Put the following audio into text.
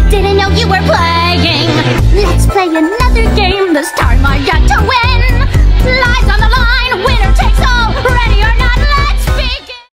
Didn't know you were playing. Let's play another